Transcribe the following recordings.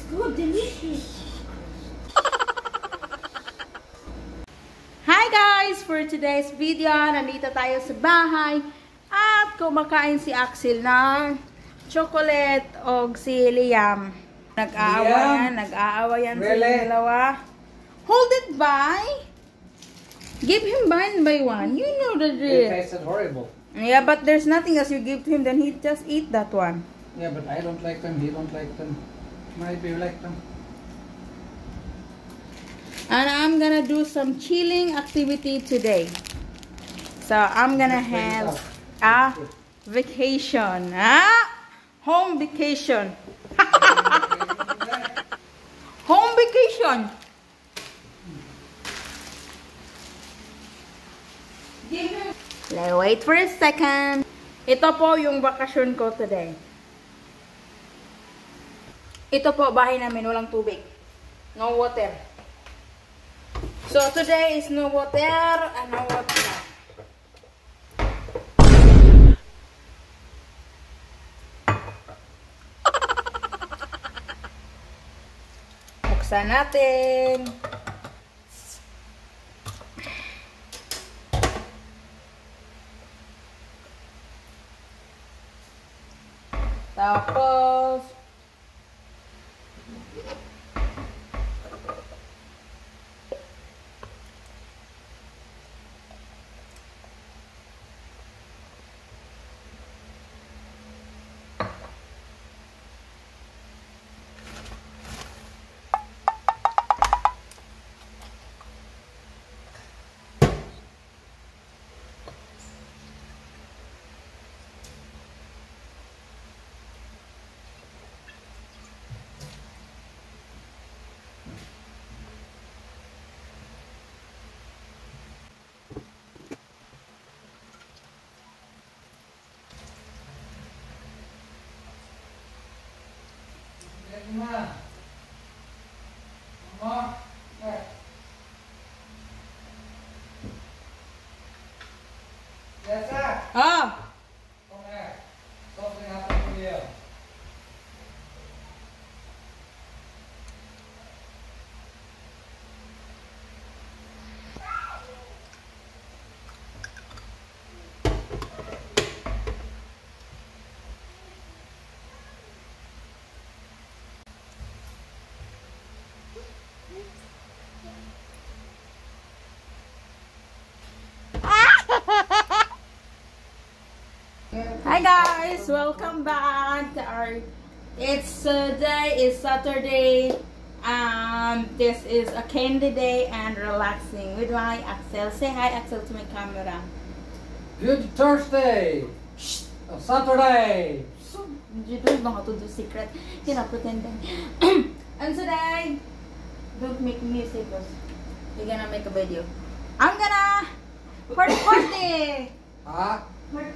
good, delicious. Hi guys! For today's video, nandito tayo sa bahay at kumakain si Axel ng chocolate o si Liam. Nag-aawayan Really? sila dalawa. Hold it by. Give him one by one. You know the It drill. tasted horrible. Yeah, but there's nothing else you give to him, then he just eat that one. Yeah, but I don't like them. He don't like them. Maybe you like them. And I'm gonna do some chilling activity today. So I'm gonna have a vacation. Home vacation. Home vacation. Wait for a second. Ito po yung bakasyon ko today. Ito po bahay namin, walang tubig. No water. So today is no water and no water. Buksan natin. Tapos Something happened to you. hi guys, welcome back to our. It's today is Saturday. This is a candy day and relaxing with my Axel. Say hi, Axel, to my camera. Good Thursday. Saturday. You don't know how to do secret. You're not pretending. And today, don't make music because we're gonna make a video. I'm gonna party. Huh? Party.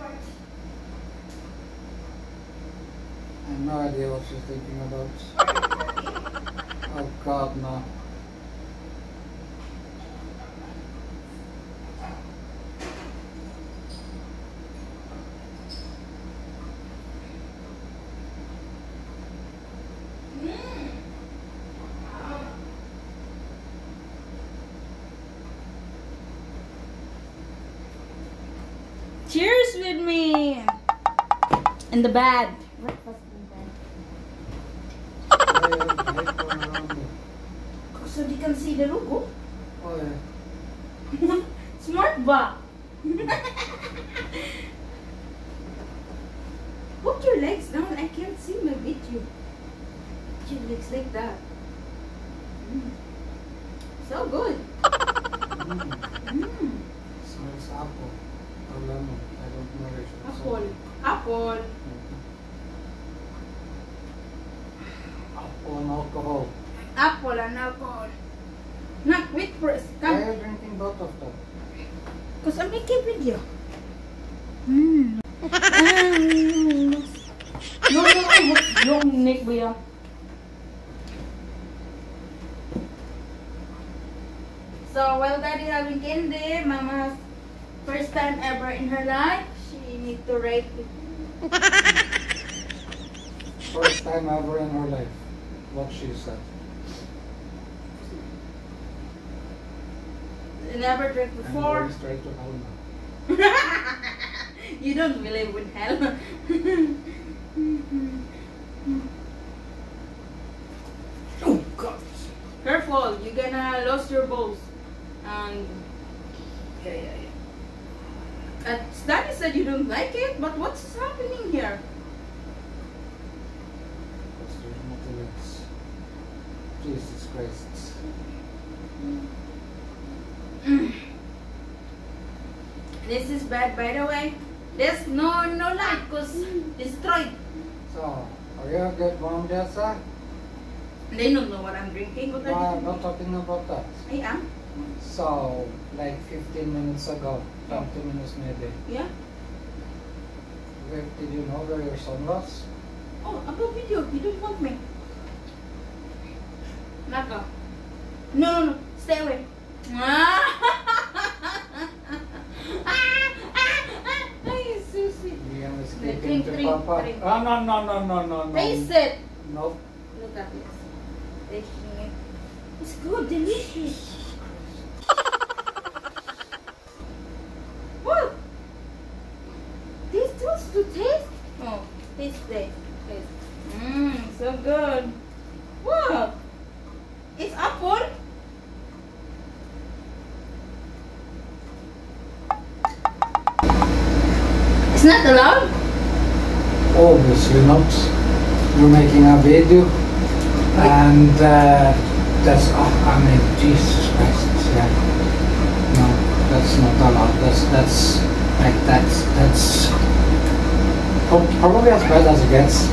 I have no idea what she's thinking about. Oh God, no. Cheers with me. In the bed. So you can see the logo. Oh yeah. Smart ba? Put your legs down. I can't see my video. Put your legs like that. So good. Smells apple or lemon. I don't know which one. Apple. Apple. Apple and alcohol. Apple and alcohol. Not with press. Why are you drinking both of them? Because I'm making video. No, yung neck ba yan? So while Daddy having candy, Mama's first time ever in her life, she need to rate it. First time ever in her life. what she said. You never drank I'm before? going straight to hell now. You don't believe in hell. Oh God! Careful, you're gonna lose your balls. And Yeah. Stanley said you don't like it, but what's happening here? Because there's nothing else. Jesus Christ. This is bad, by the way. There's no light, cause destroyed. So, are you a good mom, Jessa? They don't know what I'm drinking. What No, are I'm you not talking about that. I am. So, like 15 minutes ago, 20 minutes maybe, Yeah. where did you know where your son was? Oh, about video. You don't want me. Naka. No. Stay away. Ay, Susie. Liam is Drink, sleeping to drink, Papa. drink. Oh, no. Taste it. Nope. Look at this. Tasting it. It's good, delicious. What? This tools to taste? Oh, taste. So good. What? It's apple? It's not allowed? Obviously not. You're making a video, and that's, I mean, Jesus Christ, yeah. No, that's not allowed. That's probably as bad as it gets.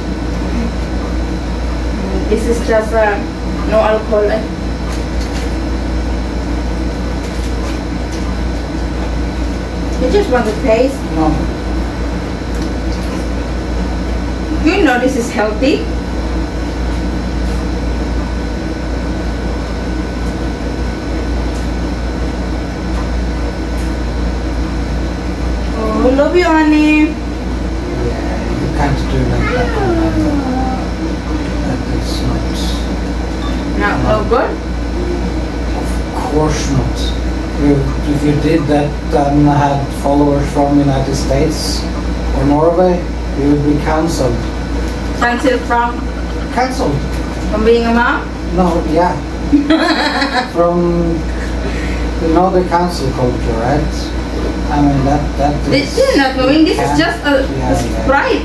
This is just no alcohol. You just want to taste. No, You know this is healthy. Oh, love you, Annie. yeah, you can't do like that. That is not. No good? Of course not. If you did that and had followers from United States or Norway, you would be cancelled. Cancel from Cancelled? being a mom? No, yeah. From, you know, the cancel culture, right? I mean, that This is... is not knowing. This is just a Sprite.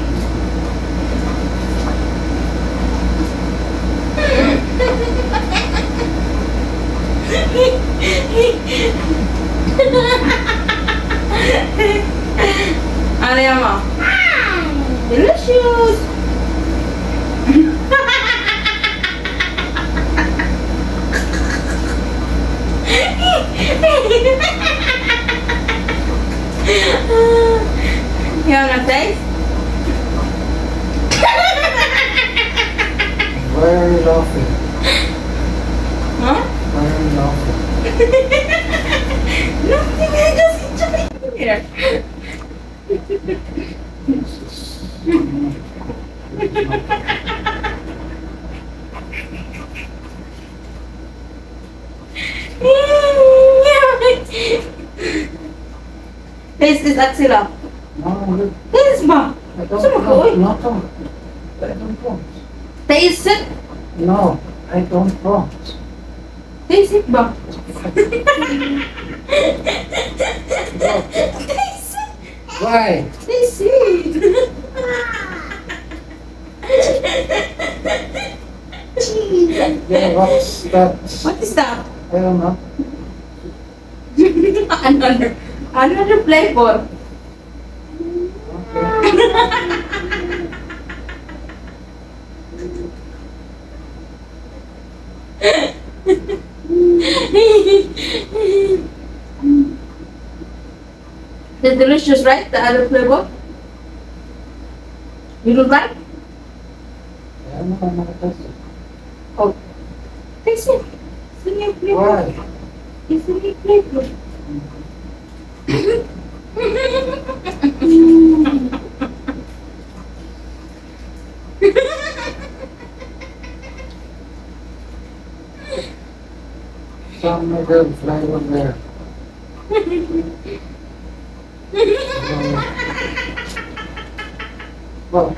Ano yan mo? Delicious! You wanna taste? Why are you laughing? Huh? Why are you laughing? Nothing, I just enjoy here. Taste this axilla. No, look, Taste ba? I don't Saan mo want. ko, Not on. I don't want. Taste it. No, I don't want. Taste it ba? No. Taste it. Why? Taste it. Yeah, what's that? What is that? I don't know. Another flavor. Okay. It's delicious, right? The other flavor. You don't like? Yeah, no, I'm not tasting. Oh, taste it. It's a new flavor. Why? It's a new flavor. some good flavor there. What?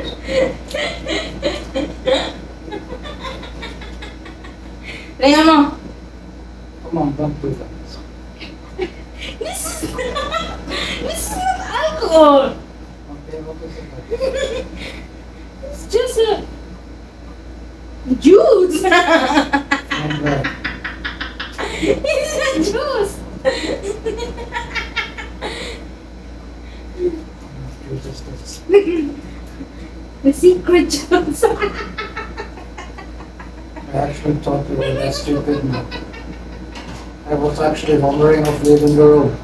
Tingnan mo. Come on, don't do that. This is not alcohol. Okay, what is it? It's just a juice. And It's a juice. juice is this. The secret juice. I actually thought you were that stupid now. I was actually wondering of leaving the room.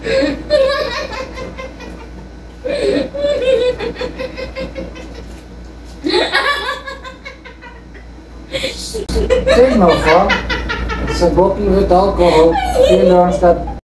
Take no fun. It's a bottle with alcohol. He learns that